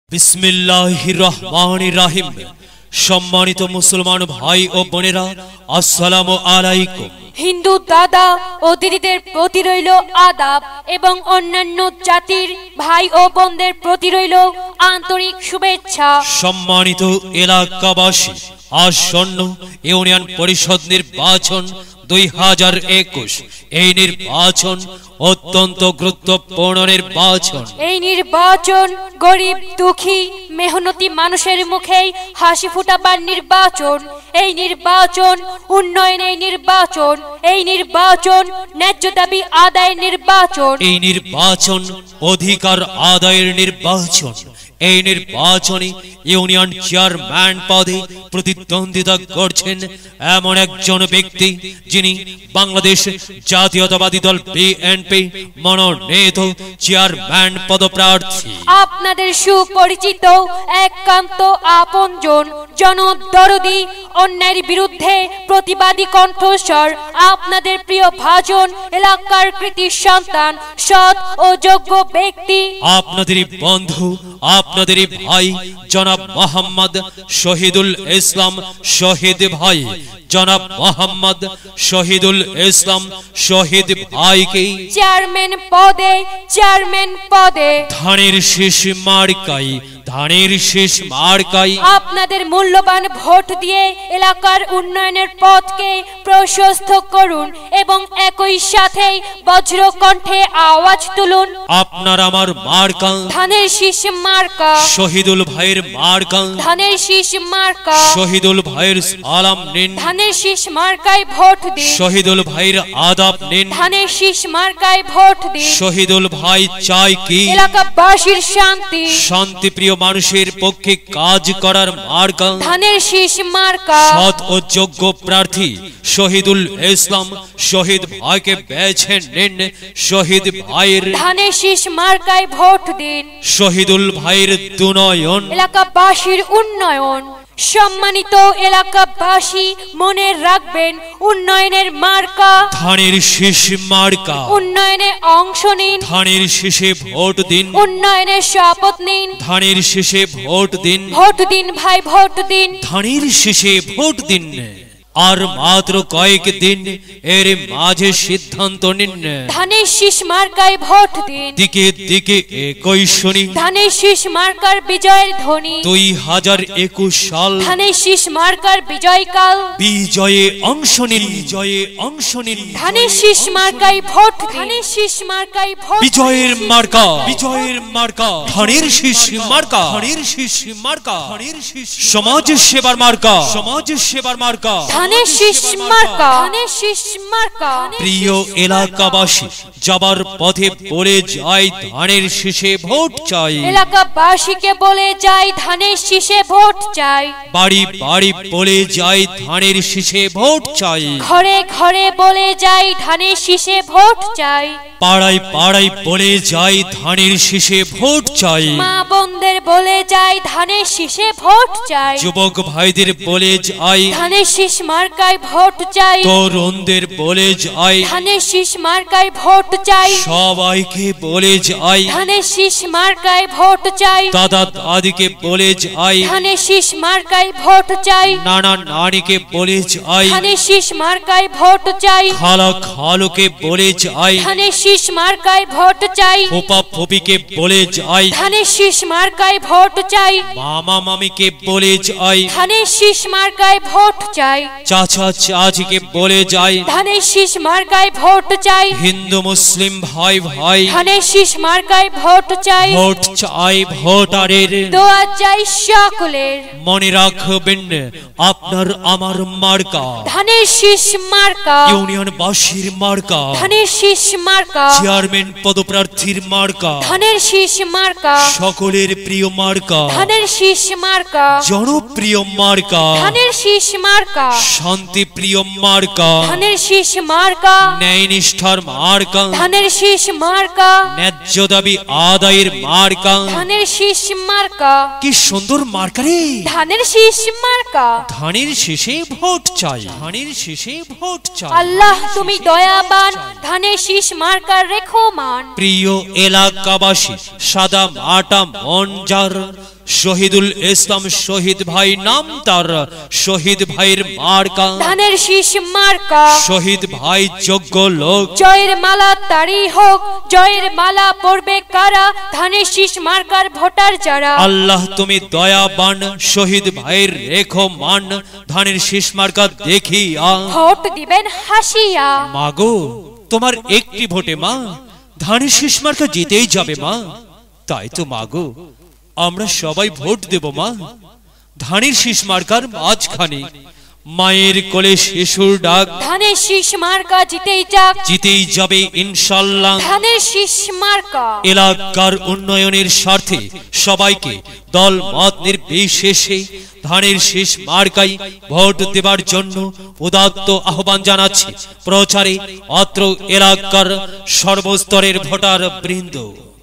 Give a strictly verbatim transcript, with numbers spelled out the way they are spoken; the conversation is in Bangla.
বিসমিল্লাহির রহমানির রহিম। সম্মানিত মুসলমান ভাই ও বোনেরা, আসসালামু আলাইকুম। হিন্দু দাদা ও দিদিদের প্রতি রইল আদাব এবং অন্যান্য জাতির ভাই ও বোনদের প্রতি রইল আন্তরিক শুভেচ্ছা। সম্মানিত এলাকাবাসী, আসন্ন ইউনিয়ন পরিষদ নির্বাচন দুই হাজার একুশ এই নির্বাচন অত্যন্ত গুরুত্বপূর্ণ নির্বাচন। এই নির্বাচন গরিব দুঃখী মেহনতি মানুষের মুখেই হাসি ফুটাবার নির্বাচন। এই নির্বাচন উন্নয়নের নির্বাচন। এই নির্বাচন ন্যায্য দাবি আদায়ের নির্বাচন। এই নির্বাচন অধিকার আদায়ের নির্বাচন। এই নির্বাচনে ইউনিয়ন চেয়ারম্যান পদে প্রতিদ্বন্দ্বিতা করছেন এমন একজন ব্যক্তি, যিনি বাংলাদেশ জাতীয়তাবাদী দল বিএনপি মনোনীত চেয়ারম্যান পদপ্রার্থী। আপনাদের সুপরিচিত একান্ত আপনজন, জনদরদি, অন্যায়ের বিরুদ্ধে প্রতিবাদী কণ্ঠস্বর, আপনাদের প্রিয় ভাজন, এলাকার কৃতি সন্তান, সৎ ও যোগ্য ব্যক্তি, আপনাদেরই বন্ধু, আপনাদেরই ভাই জনাব মোহাম্মদ শহীদুল ইসলাম শহীদ ভাই। জনাব মোহাম্মদ শহীদুল ইসলাম শহীদ ভাইকে চেয়ারম্যান পদে চেয়ারম্যান পদে ধানের শীষ মার্কাই ধানের শীষ মার্কাই আপনাদের মূল্যবান ভোট দিয়ে এলাকার উন্নয়নের পথকে প্রশস্ত করুন এবং একই সাথে বজ্র কণ্ঠে আওয়াজ তুলুন। আপনার আমার মার্কা ধানের শীষ মার্কা, শহীদুল ভাইয়ের মার্কা ধানের শীষ মার্কা, শহীদুল ভাইয়ের সালাম নিন। ধানের শীষ মার্কায় ভোট দিন। শহীদুল ভাইয়ের আদাব নিন। ধানের শীষ মার্কায় ভোট দিন। শহীদুল ভাই চাই কি এলাকাবাসীর শান্তি, শান্তিপ্রিয় মানুষের পক্ষে কাজ করার মার্কা ধানের শীষ মার্কা। সৎ ও যোগ্য প্রার্থী শহীদুল ইসলাম শহীদ ভাইকে বেছে নিন। শহীদ ভাইয়ের ধানের শীষ মার্কায় ভোট দিন। শহীদুল ভাইয়ের দুনয়ন, এলাকাবাসীর উন্নয়ন। সম্মানিত এলাকাবাসী, মনে রাখবেন উন্নয়নের মার্কা ধানের শীষ মার্কা। উন্নয়নে অংশ নিন। ধানের শীষে ভোট দিন। উন্নয়নের শপথ নিন। ধানের শীষে ভোট দিন। ভোট দিন ভাই, ভোট দিন। ধানের শীষে ভোট দিন। আর মাত্র কয়েক দিন এর মাঝে সিদ্ধান্ত নিন। ধানের শীষ মার্কায় ভোট দিন। দিকে দিকে একই শুনি ধানের শীষ মার্কার বিজয়ের ধ্বনি। দুই হাজার একুশ সাল ধানের শীষ মার্কার বিজয়কাল। বিজয়ে অংশ নিন। বিজয়ে অংশ নিন। ধানের শীষ মার্কায় ভোট দিন। ধানের শীষ মার্কায় ভোট। বিজয়ের মার্কা বিজয়ের মার্কা ধানের শীষ মার্কা ধানের শীষ মার্কা ধানের শীষ সমাজ সেবার মার্কা সমাজ সেবার মার্কা ধানের শীষ মার্কা ধানের শীষ মার্কা। প্রিয় এলাকাবাসী, যাবার পথে বলে যাই ধানের শীষে ভোট চাই। এলাকাবাসীকে বলে যাই ধানের শীষে ভোট চাই। বাড়ি বাড়ি বলে যাই ধানের শীষে ভোট চাই। ঘরে ঘরে বলে যাই ধানের শীষে ভোট চাই। পাড়ায় পাড়ায় বলে যাই ধানের শীষে ভোট চাই। মা বোনদের বলে যাই ধানের শীষে ভোট চাই। যুবক ভাইদের বলে যাই ধানের শীষ মার্কায় ভোট চাই। তরুণদের বলে যাই ধানের শীষ মার্কায় ভোট চাই। সবাইকে বলে যাই ধানের শীষ মার্কায় ভোট চাই। দাদা দাদিকে বলে যাই ধানের শীষ মার্কায় ভোট চাই। নানা নানিকে বলে যাই ধানের শীষ মার্কায় ভোট চাই। খালা খালুকে বলে যাই ধানের শীষ মার্কায় ভোট চাই। ফুপা ফুপিকে বলে যাই ধানের শীষ মার্কায় ভোট চাই। মামা মামিকে বলে যাই ধানের শীষ মার্কায় ভোট চাই। চাচা চাচিকে বলে যাই ধানের শীষ মার্কায় ভোট চাই। হিন্দু মুসলিম ভাই ভাই ধানের শীষ মার্কায় ভোট চাই। ভোট চাই ভোটারের দোয়া চাই সকলের। মনে রাখবেন আপনার আমার মার্কা ধানের শীষ মার্কা ইউনিয়ন বাসীর মার্কা ধানের শীষ মার্কা চেয়ারম্যান পদপ্রার্থীর মার্কা ধানের শীষ মার্কা সকলের প্রিয় মার্কা ধানের শীষ মার্কা জনপ্রিয় মার্কা ধানের শীষ মার্কা শান্তি প্রিয় মার্কা ধানের শীষ মার্কা ন্যায় নিষ্ঠার মার্কা ধানের শীষ মার্কা ন্যায্য দাবি আদায়ের মার্কা ধানের শীষ মার্কা। কি সুন্দর মার্কা রে! ধানের শীষ মার্কা। ধানের শীষে ভোট চাই। ধানের শীষে ভোট চাই। আল্লাহ তুমি দয়াবান, ধানের শীষ মার্কার রেখো মান। প্রিয় এলাকাবাসী, সাদা মাটা মন যার শহীদুল ইসলাম শহীদ ভাই নাম তার, শহীদ ভাইয়ের মার্কা ধানের শীষ মার্কা। শহীদ ভাই যোগ্য লোক, জয়ের মালা তারই হোক, জয়ের মালা পড়বে কারা, ধানের শীষ মার্কার ভোটার যারা। আল্লাহ তুমি দয়াবান, শহীদ ভাইয়ের রেখো মান, ধানের শীষ মার্কা দেখিয়া ভোট দিবেন হাসিয়া। মাগো তোমার একটি ভোটে মা ধানের শীষ মার্কা জিতেই যাবে মা। তাই তো মাগো আমরা সবাই ভোট দেব মা ধানের শীষ মার্কার মাঝখানে। মায়ের কোলে শিশুর ডাক, ধানের শীষ মার্কা জিতেই যাক, জিতেই যাবে ইনশাল্লাহ। ধানের শীষ মার্কা। এলাকার উন্নয়নের স্বার্থে সবাইকে দল মত নির্বিশেষে ধানের শীষ মার্কাই ভোট দেবার জন্য উদাত্ত আহ্বান জানাচ্ছি। প্রচারে অত্র এলাকার সর্বস্তরের ভোটার বৃন্দ।